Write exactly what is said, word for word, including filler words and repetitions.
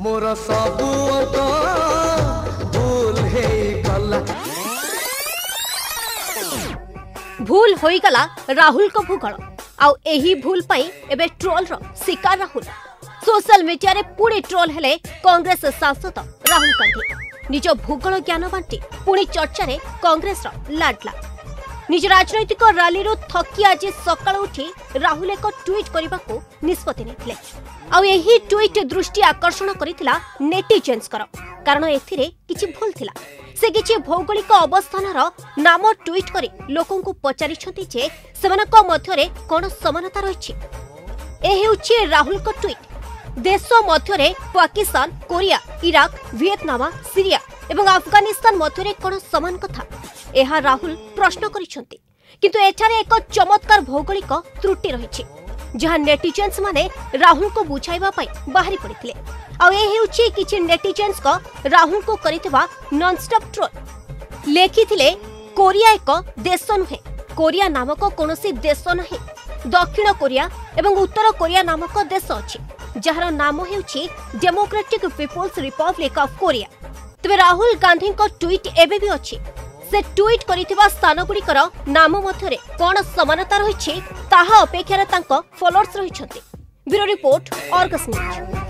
मोर सबु भूल हे गला भूल होई गला राहुल को भूगोल आउ एही भूल पाई एबे ट्रोल रो शिकार राहुल सोशल मीडिया रे पूरी ट्रोल हेले कांग्रेस सांसद राहुल गांधी निज भूगोल ज्ञान बांटी पुणी चर्चा रे कांग्रेस रो लाडला निज राजनैतिक रैली रो थकी आज सकाळ उठी राहुल एक ट्वीट करने को निष्पत्ति नेथिले आउ एही ट्वीट दृष्टि आकर्षण करिथिला नेटिजन्स कर कारण एथिरे किछि भूल थिला से किछि भौगोलिक अवस्थान रो नाम ट्वीट करी लोकन को पचारि छथि जे सेमानक मध्यरे कोन समानता रहिछि ए हेउछि राहुल को ट्वीट देश मध्यरे Pakistan Korea Iraq Vietnam Syria एवं अफगानिस्तान मध्यरे कोन समान कथा एहा राहुल प्रश्न करिसंती किंतु एठारे एक चमत्कार भौगोलिक त्रुटि रहिछि जहां नेटिजन्स माने राहुल को बुझाइबा पई बाहरी पड़िथिले आ ए हेउछि किछि नेटिजन्स को राहुल को करितबा नॉन स्टॉप ट्रोल लेखिथिले कोरिया एक देश नुहे कोरिया नामक कोनोसी देश नाही दक्षिण कोरिया एवं उत्तर कोरिया नामक देश अछि जहार नाम हेउछि Democratic People's Republic of Korea तबे राहुल गांधी को ट्वीट एबे भी अछि से ट्वीट करिथिबा स्थान गुड़िकर नाम मध्यरे कोन समानता रहिछि ताहा अपेक्षारे तांको फॉलोअर्स रहिछन्ति ब्यूरो रिपोर्ट अर्गस न्यूज।